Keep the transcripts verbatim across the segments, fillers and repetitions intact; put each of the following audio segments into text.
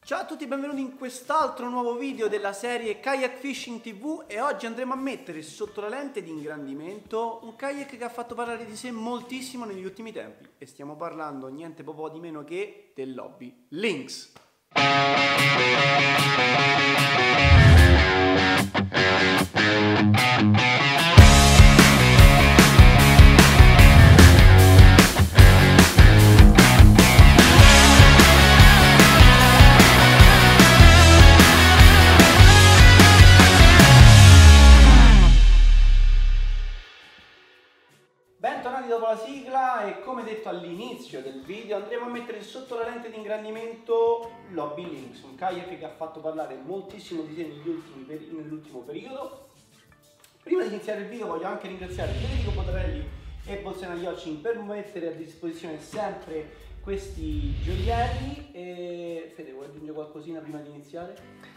Ciao a tutti e benvenuti in quest'altro nuovo video della serie Kayak Fishing tivù e oggi andremo a mettere sotto la lente di ingrandimento un kayak che ha fatto parlare di sé moltissimo negli ultimi tempi e stiamo parlando niente po' di meno che dell'hobby Lynx. Bentornati dopo la sigla e come detto all'inizio del video andremo a mettere sotto la lente di ingrandimento l'hobby Lynx, un kayak che ha fatto parlare moltissimo di sé nell'ultimo periodo. Prima di iniziare il video voglio anche ringraziare Federico Potarelli e Bolsena Yachting per mettere a disposizione sempre questi gioielli. E Fede, vuoi aggiungere qualcosina prima di iniziare?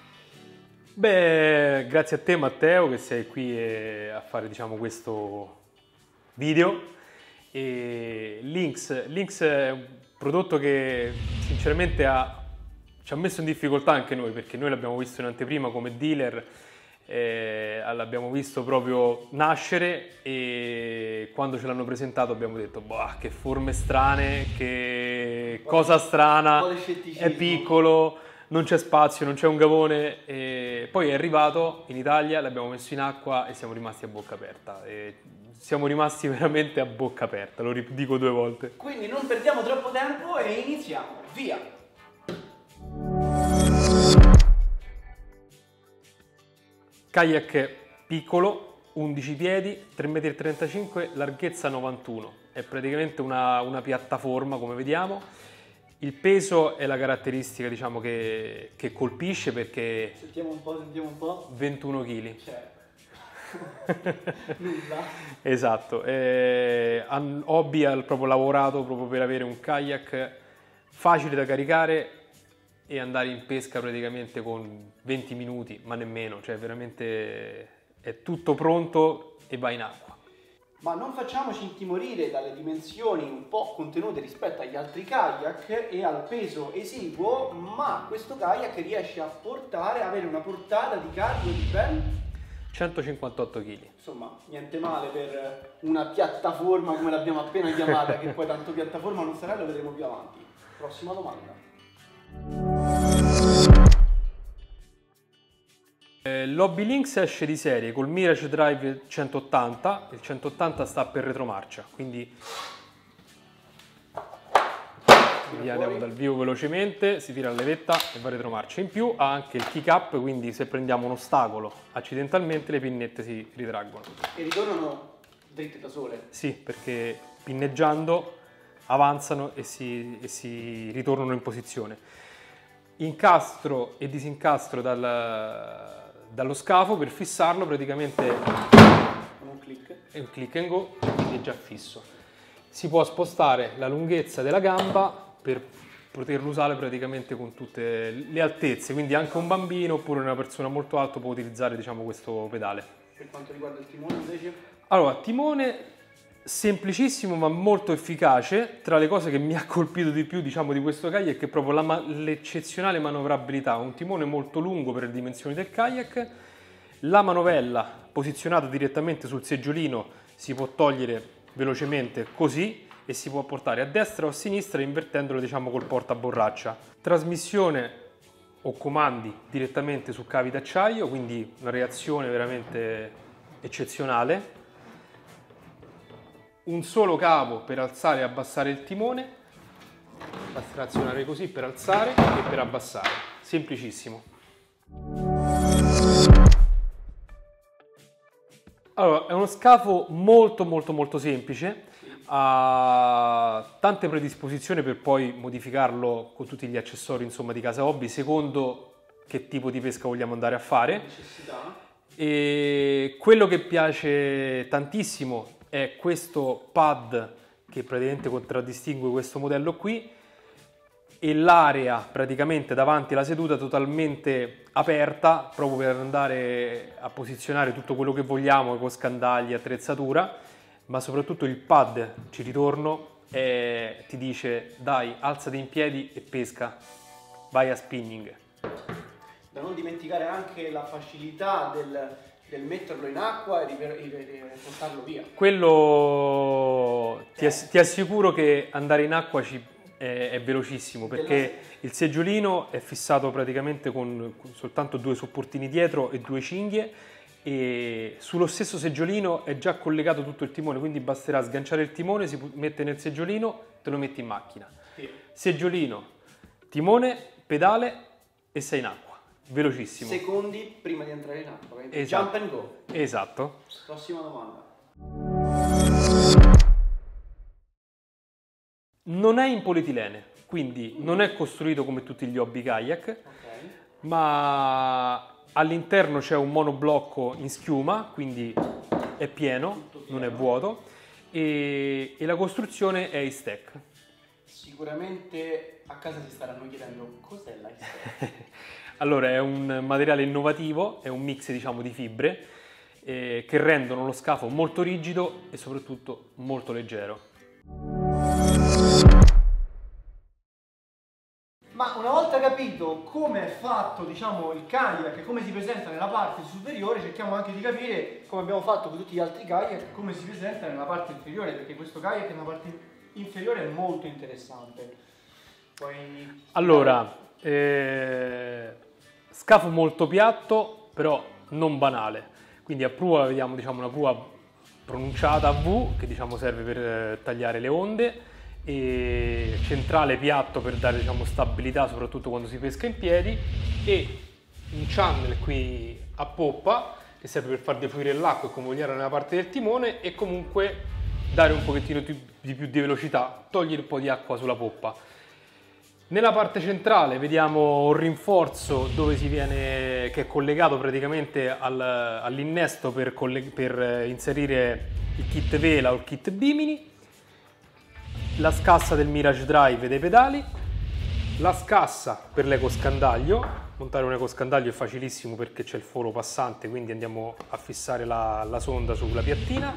Beh, grazie a te Matteo che sei qui a fare diciamo questo video. E Lynx, Lynx è un prodotto che sinceramente ha, ci ha messo in difficoltà anche noi, perché noi l'abbiamo visto in anteprima come dealer, eh, l'abbiamo visto proprio nascere e quando ce l'hanno presentato abbiamo detto boh, che forme strane, che cosa strana, è piccolo, non c'è spazio, non c'è un gavone. E poi è arrivato in Italia, l'abbiamo messo in acqua e siamo rimasti a bocca aperta. E siamo rimasti veramente a bocca aperta, lo ridico due volte. Quindi non perdiamo troppo tempo e iniziamo, via! Kayak piccolo, undici piedi, tre virgola trentacinque metri, larghezza novantuno. È praticamente una, una piattaforma, come vediamo. Il peso è la caratteristica diciamo che, che colpisce, perché Sentiamo un po', sentiamo un po'. ventuno chili. Cioè. Nulla. Esatto. Eh, Hobby ha proprio lavorato proprio per avere un kayak facile da caricare e andare in pesca praticamente con venti minuti, ma nemmeno, cioè veramente è tutto pronto e va in acqua. Ma non facciamoci intimorire dalle dimensioni un po' contenute rispetto agli altri kayak e al peso esiguo, ma questo kayak riesce a portare, avere una portata di carico di ben centocinquantotto chili. Insomma, niente male per una piattaforma come l'abbiamo appena chiamata, che poi tanto piattaforma non sarà, lo vedremo più avanti. Prossima domanda. Eh, L'hobby Lynx esce di serie col Mirage Drive centottanta, il centottanta sta per retromarcia, quindi andiamo dal vivo velocemente, si tira la levetta e va retromarcia. In più ha anche il kick up, quindi se prendiamo un ostacolo accidentalmente le pinnette si ritraggono. E ritornano dritte da sole? Sì, perché pinneggiando avanzano e si, e si ritornano in posizione. Incastro e disincastro dal, dallo scafo per fissarlo praticamente con un click. È un click and go, quindi è già fisso. Si può spostare la lunghezza della gamba per poterlo usare praticamente con tutte le altezze, quindi anche un bambino oppure una persona molto alta può utilizzare diciamo questo pedale. Per quanto riguarda il timone invece? Allora, timone semplicissimo ma molto efficace. Tra le cose che mi ha colpito di più diciamo di questo kayak è proprio la, l'eccezionale manovrabilità, un timone molto lungo per le dimensioni del kayak, la manovella posizionata direttamente sul seggiolino si può togliere velocemente così e si può portare a destra o a sinistra invertendolo diciamo col portaborraccia. Trasmissione o comandi direttamente su cavi d'acciaio, quindi una reazione veramente eccezionale. Un solo cavo per alzare e abbassare il timone, basta azionare così per alzare e per abbassare, semplicissimo. Allora, è uno scafo molto molto molto semplice, ha tante predisposizioni per poi modificarlo con tutti gli accessori insomma di casa hobby secondo che tipo di pesca vogliamo andare a fare. Necessità. E quello che piace tantissimo è questo pad che praticamente contraddistingue questo modello qui e l'area praticamente davanti alla seduta totalmente aperta proprio per andare a posizionare tutto quello che vogliamo con scandagli, attrezzatura, ma soprattutto il pad, ci ritorno, e ti dice dai alzati in piedi e pesca. via spinning. Da non dimenticare anche la facilità del, del metterlo in acqua e portarlo via. Quello ti, ass- ti assicuro che andare in acqua ci, è, è velocissimo, perché il seggiolino è fissato praticamente con, con soltanto due supportini dietro e due cinghie, e sullo stesso seggiolino è già collegato tutto il timone, quindi basterà sganciare il timone, si mette nel seggiolino, te lo metti in macchina. Sì. Seggiolino, timone, pedale e sei in acqua. Velocissimo. Secondi prima di entrare in acqua. Esatto. Jump and go. Esatto. Prossima domanda. Non è in polietilene, quindi non è costruito come tutti gli hobby kayak, Okay. ma all'interno c'è un monoblocco in schiuma, quindi è pieno, Tutto pieno. non è vuoto, e, e la costruzione è I-Stack. Sicuramente a casa si staranno chiedendo cos'è l'I-Stack. Allora, è un materiale innovativo, è un mix, diciamo, di fibre eh, che rendono lo scafo molto rigido e soprattutto molto leggero. Ma una volta capito come è fatto, diciamo, il kayak e come si presenta nella parte superiore, cerchiamo anche di capire, come abbiamo fatto con tutti gli altri kayak, come si presenta nella parte inferiore, perché questo kayak nella parte inferiore è molto interessante. Poi... Allora, eh, scafo molto piatto, però non banale. Quindi a prua vediamo, diciamo, una prua pronunciata a V, che, diciamo, serve per eh, tagliare le onde, e centrale piatto per dare, diciamo, stabilità soprattutto quando si pesca in piedi, e un channel qui a poppa che serve per far defluire l'acqua e convogliare nella parte del timone e comunque dare un pochettino di più di velocità, togliere un po' di acqua sulla poppa. Nella parte centrale vediamo un rinforzo dove si viene, che è collegato praticamente al, all'innesto per, per inserire il kit vela o il kit bimini, la scassa del Mirage Drive e dei pedali, la scassa per l'ecoscandaglio. Montare un ecoscandaglio è facilissimo perché c'è il foro passante, quindi andiamo a fissare la, la sonda sulla piattina.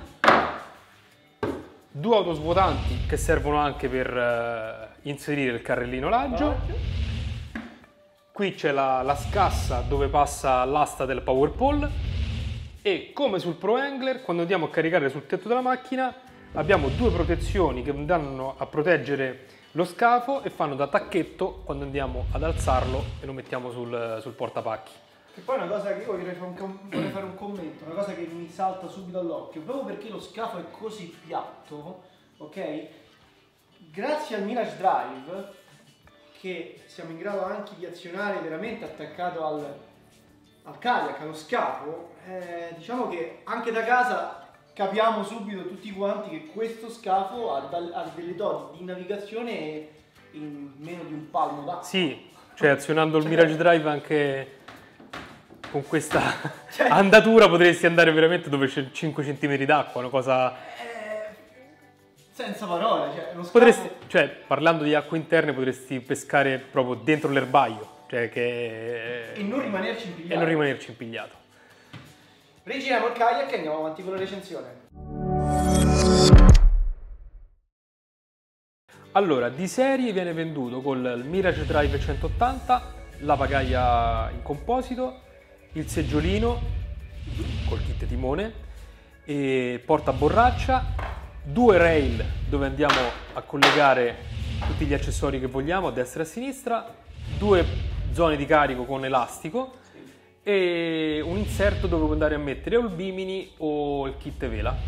Due autosvuotanti che servono anche per uh, inserire il carrellino laggio. Qui c'è la, la scassa dove passa l'asta del power pole, e come sul Pro Angler, quando andiamo a caricare sul tetto della macchina abbiamo due protezioni che vanno a proteggere lo scafo e fanno da tacchetto quando andiamo ad alzarlo e lo mettiamo sul, sul portapacchi. E poi una cosa che io vorrei fare, un, vorrei fare un commento, una cosa che mi salta subito all'occhio, proprio perché lo scafo è così piatto, ok? Grazie al Mirage Drive, che siamo in grado anche di azionare veramente attaccato al, al kayak, allo scafo, eh, diciamo che anche da casa capiamo subito tutti quanti che questo scafo ha, ha delle doti di navigazione in meno di un palmo d'acqua. Sì, cioè azionando il cioè, Mirage Drive anche con questa cioè, andatura potresti andare veramente dove c'è cinque centimetri d'acqua, una cosa... Eh, senza parole, cioè, lo scafo... Potresti, cioè, parlando di acque interne, potresti pescare proprio dentro l'erbaio, cioè che... E non rimanerci impigliato. E non rimanerci impigliato. Rigiriamo il kayak e andiamo avanti con la recensione. Allora, di serie viene venduto con il Mirage Drive centottanta, la pagaia in composito, il seggiolino col kit timone, e porta borraccia, due rail dove andiamo a collegare tutti gli accessori che vogliamo a destra e a sinistra, due zone di carico con elastico e un inserto dove puoi andare a mettere o il bimini o il kit vela.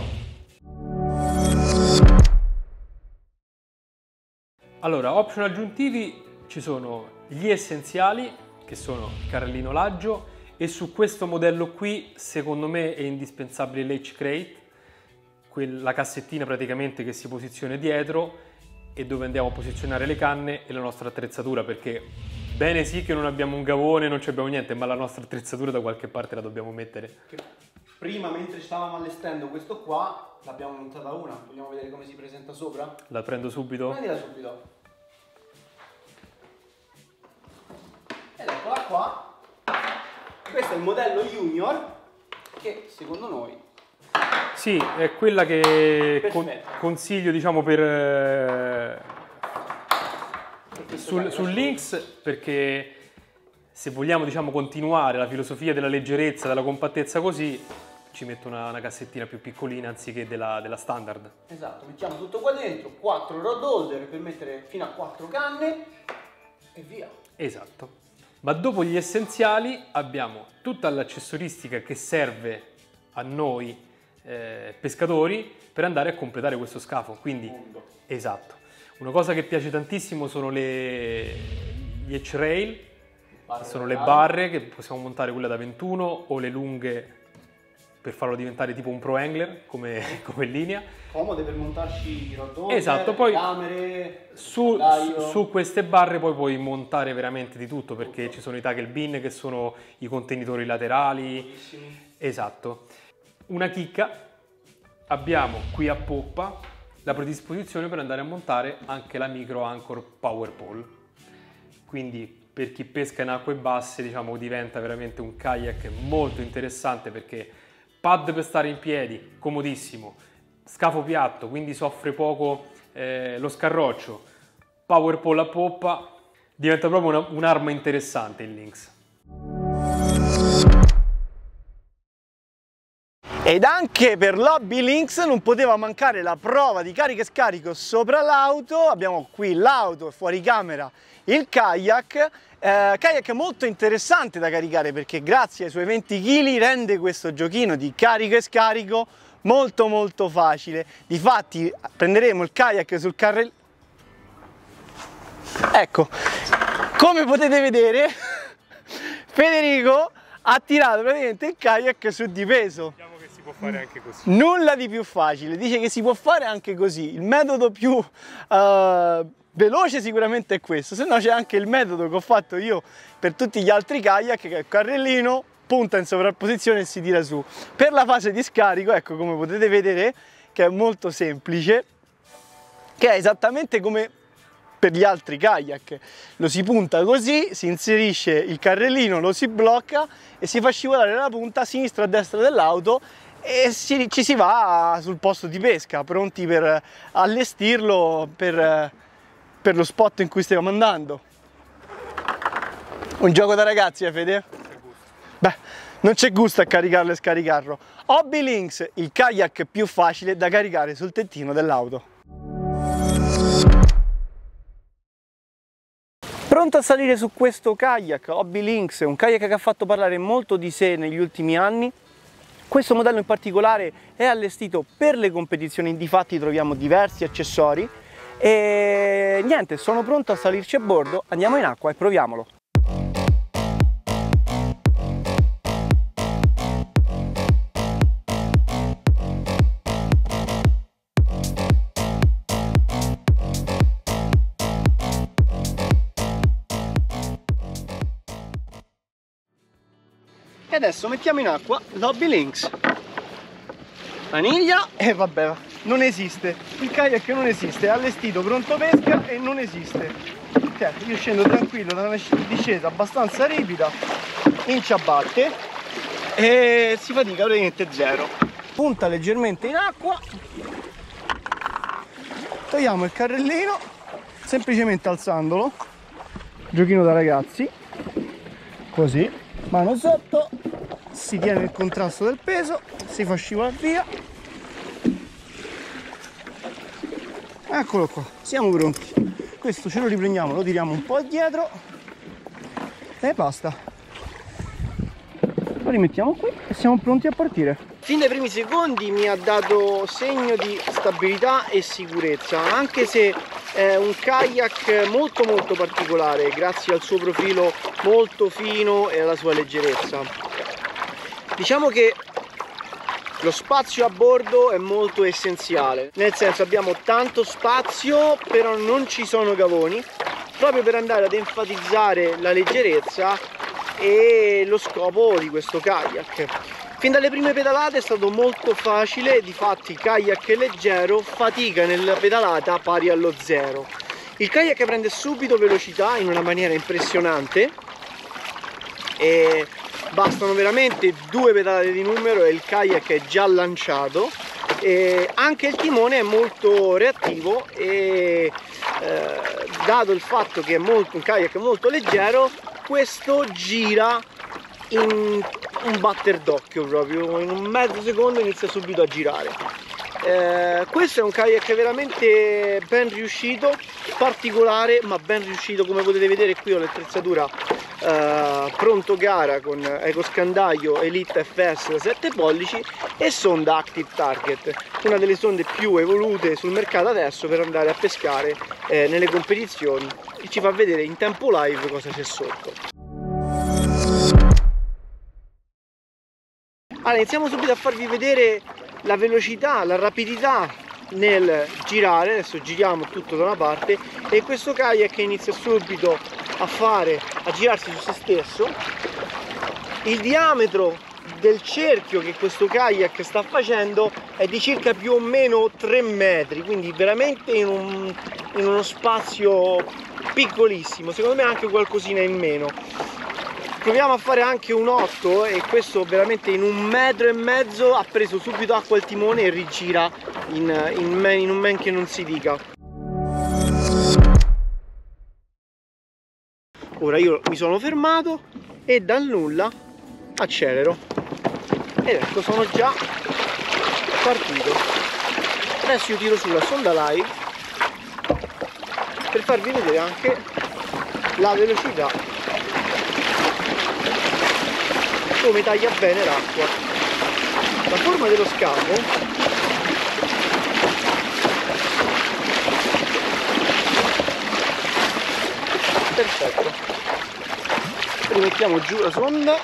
Allora, option aggiuntivi ci sono gli essenziali, che sono il carrellino laggio, e su questo modello qui secondo me è indispensabile l'H crate, la cassettina praticamente che si posiziona dietro e dove andiamo a posizionare le canne e la nostra attrezzatura, perché bene sì che non abbiamo un gavone, non abbiamo niente, ma la nostra attrezzatura da qualche parte la dobbiamo mettere. Che prima, mentre stavamo allestendo questo qua, l'abbiamo montata una. Vogliamo vedere come si presenta sopra? La prendo subito? Prendila subito. Ed eccola qua. Questo è il modello Junior, che secondo noi... Sì, è quella che con, Perfetto. consiglio, diciamo, per... Eh, Perché sul, sul Lynx perché se vogliamo diciamo continuare la filosofia della leggerezza, della compattezza così, ci metto una, una cassettina più piccolina anziché della, della standard. Esatto, mettiamo tutto qua dentro, quattro rod holder per mettere fino a quattro canne e via. Esatto. Ma dopo gli essenziali abbiamo tutta l'accessoristica che serve a noi eh, pescatori per andare a completare questo scafo. Quindi, Mondo. esatto. Una cosa che piace tantissimo sono le, gli edge rail, che sono le barre che possiamo montare, quella da ventuno o le lunghe per farlo diventare tipo un pro angler come, come linea. Comode per montarci i rod holder, esatto, poi camere, su, su, su queste barre poi puoi montare veramente di tutto perché tutto. Ci sono i tackle bin che sono i contenitori laterali. Bellissimi. Esatto. Una chicca, abbiamo qui a poppa la predisposizione per andare a montare anche la micro anchor power pole. Quindi per chi pesca in acque basse diciamo diventa veramente un kayak molto interessante perché pad per stare in piedi, comodissimo, scafo piatto, quindi soffre poco eh, lo scarroccio, power pole a poppa, diventa proprio un'arma interessante il Lynx. Ed anche per l'Hobby Lynx non poteva mancare la prova di carica e scarico sopra l'auto. Abbiamo qui l'auto e fuori camera il kayak, eh, kayak molto interessante da caricare perché grazie ai suoi venti chili rende questo giochino di carico e scarico molto molto facile. Difatti prenderemo il kayak sul carrellino, ecco, come potete vedere Federico ha tirato praticamente il kayak su di peso. Diciamo che si può fare anche così. Nulla di più facile, dice che si può fare anche così. Il metodo più uh, veloce sicuramente è questo, se no c'è anche il metodo che ho fatto io per tutti gli altri kayak, che è il carrellino, punta in sovrapposizione e si tira su. Per la fase di scarico, ecco come potete vedere, che è molto semplice, che è esattamente come per gli altri kayak, lo si punta così, si inserisce il carrellino, lo si blocca e si fa scivolare la punta a sinistra e a destra dell'auto e si, ci si va sul posto di pesca, pronti per allestirlo per, per lo spot in cui stiamo andando. Un gioco da ragazzi, eh Fede? Beh, non c'è gusto a caricarlo e scaricarlo. Hobby Lynx, il kayak più facile da caricare sul tettino dell'auto. Pronto a salire su questo kayak Hobby Lynx, un kayak che ha fatto parlare molto di sé negli ultimi anni. Questo modello in particolare è allestito per le competizioni, difatti troviamo diversi accessori e niente, sono pronto a salirci a bordo, andiamo in acqua e proviamolo. E adesso mettiamo in acqua l'Hobby Lynx. Maniglia e eh, vabbè, non esiste. Il kayak non esiste, è allestito pronto pesca e non esiste. Cioè, io scendo tranquillo da una discesa abbastanza ripida, in ciabatte e si fatica praticamente zero. Punta leggermente in acqua, togliamo il carrellino semplicemente alzandolo, giochino da ragazzi, così, mano sotto, si tiene il contrasto del peso, si fa scivolare via. Eccolo qua, siamo pronti. Questo ce lo riprendiamo, lo tiriamo un po' dietro e basta. Lo rimettiamo qui e siamo pronti a partire. Fin dai primi secondi mi ha dato segno di stabilità e sicurezza, anche se è un kayak molto molto particolare grazie al suo profilo molto fino e alla sua leggerezza. Diciamo che lo spazio a bordo è molto essenziale, nel senso abbiamo tanto spazio però non ci sono gavoni, proprio per andare ad enfatizzare la leggerezza e lo scopo di questo kayak. Fin dalle prime pedalate è stato molto facile, difatti il kayak è leggero, fatica nella pedalata pari allo zero. Il kayak prende subito velocità in una maniera impressionante e bastano veramente due pedalate di numero e il kayak è già lanciato. E anche il timone è molto reattivo e eh, dato il fatto che è molto, un kayak molto leggero, questo gira in un batter d'occhio, proprio in un mezzo secondo inizia subito a girare. Eh, questo è un kayak veramente ben riuscito, particolare ma ben riuscito. Come potete vedere qui ho l'attrezzatura eh, pronto gara con ecoscandaglio Elite F S da sette pollici e sonda Active Target, una delle sonde più evolute sul mercato adesso per andare a pescare eh, nelle competizioni, che ci fa vedere in tempo live cosa c'è sotto. Allora, iniziamo subito a farvi vedere la velocità, la rapidità nel girare. Adesso giriamo tutto da una parte e questo kayak inizia subito a fare, a girarsi su se stesso. Il diametro del cerchio che questo kayak sta facendo è di circa più o meno tre metri, quindi veramente in, un, in uno spazio piccolissimo, secondo me anche qualcosina in meno. Proviamo a fare anche un otto e questo veramente in un metro e mezzo ha preso subito acqua al timone e rigira in, in, men, in un men che non si dica. Ora io mi sono fermato e dal nulla accelero ed ecco, sono già partito. Adesso io tiro sulla sonda live per farvi vedere anche la velocità, come taglia bene l'acqua. La forma dello scafo perfetto. Rimettiamo giù la sonda.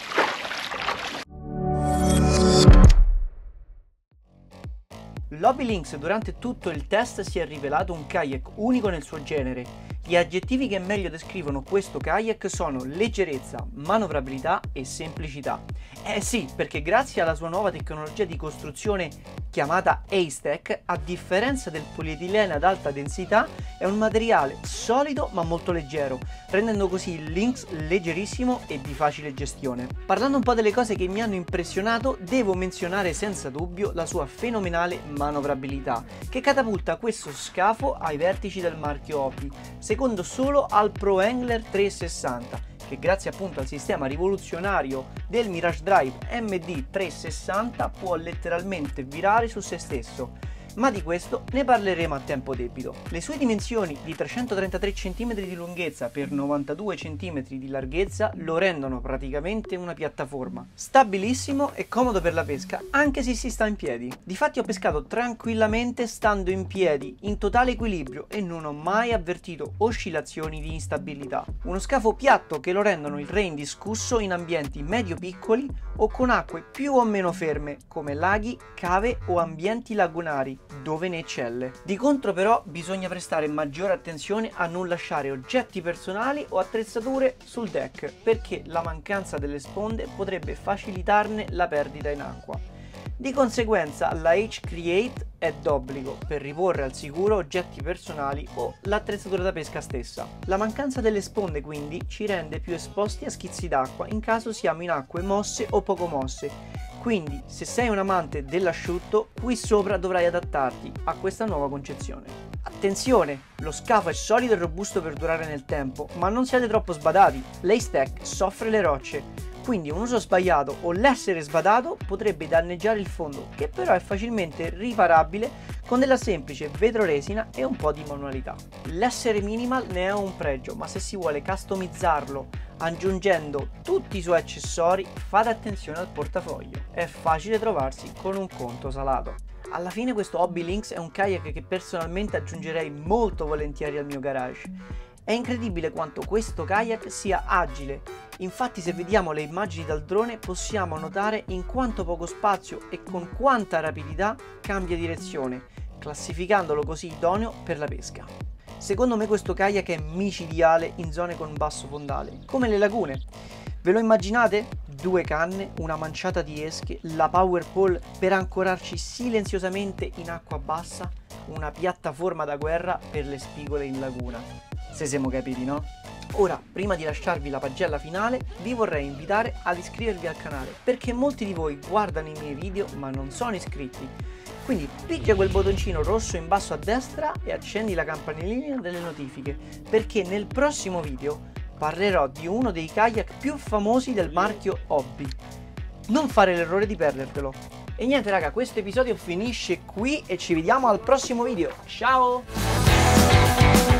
L'Hobby Lynx durante tutto il test si è rivelato un kayak unico nel suo genere. Gli aggettivi che meglio descrivono questo kayak sono leggerezza, manovrabilità e semplicità. Eh sì, perché grazie alla sua nuova tecnologia di costruzione chiamata Haystack, a differenza del polietilene ad alta densità, è un materiale solido ma molto leggero, rendendo così il Lynx leggerissimo e di facile gestione. Parlando un po' delle cose che mi hanno impressionato, devo menzionare senza dubbio la sua fenomenale manovrabilità, che catapulta questo scafo ai vertici del marchio Hobby, secondo solo al Pro Angler trecentosessanta, che grazie appunto al sistema rivoluzionario del Mirage Drive M D trecentosessanta può letteralmente virare su se stesso. Ma di questo ne parleremo a tempo debito. Le sue dimensioni di trecentotrentatré centimetri di lunghezza per novantadue centimetri di larghezza lo rendono praticamente una piattaforma. Stabilissimo e comodo per la pesca anche se si sta in piedi. Difatti ho pescato tranquillamente stando in piedi, in totale equilibrio, e non ho mai avvertito oscillazioni di instabilità. Uno scafo piatto che lo rendono il re indiscusso in ambienti medio-piccoli o con acque più o meno ferme come laghi, cave o ambienti lagunari, dove ne eccelle. Di contro però bisogna prestare maggiore attenzione a non lasciare oggetti personali o attrezzature sul deck, perché la mancanza delle sponde potrebbe facilitarne la perdita in acqua. Di conseguenza la H-Create è d'obbligo per riporre al sicuro oggetti personali o l'attrezzatura da pesca stessa. La mancanza delle sponde quindi ci rende più esposti a schizzi d'acqua in caso siamo in acque mosse o poco mosse. Quindi, se sei un amante dell'asciutto, qui sopra dovrai adattarti a questa nuova concezione. Attenzione, lo scafo è solido e robusto per durare nel tempo, ma non siate troppo sbadati. L'Haystack soffre le rocce, quindi un uso sbagliato o l'essere sbadato potrebbe danneggiare il fondo, che però è facilmente riparabile con della semplice vetroresina e un po' di manualità. L'essere minimal ne è un pregio, ma se si vuole customizzarlo aggiungendo tutti i suoi accessori, fate attenzione al portafoglio, è facile trovarsi con un conto salato. Alla fine questo Hobby Lynx è un kayak che personalmente aggiungerei molto volentieri al mio garage. È incredibile quanto questo kayak sia agile, infatti se vediamo le immagini dal drone possiamo notare in quanto poco spazio e con quanta rapidità cambia direzione, classificandolo così idoneo per la pesca. Secondo me questo kayak è micidiale in zone con basso fondale, come le lagune. Ve lo immaginate? Due canne, una manciata di esche, la power pole per ancorarci silenziosamente in acqua bassa, una piattaforma da guerra per le spigole in laguna. Se siamo capiti, no? Ora, prima di lasciarvi la pagella finale, vi vorrei invitare ad iscrivervi al canale, perché molti di voi guardano i miei video ma non sono iscritti. Quindi picchia quel bottoncino rosso in basso a destra e accendi la campanellina delle notifiche, perché nel prossimo video parlerò di uno dei kayak più famosi del marchio Hobby. Non fare l'errore di perdertelo. E niente raga, questo episodio finisce qui e ci vediamo al prossimo video. Ciao!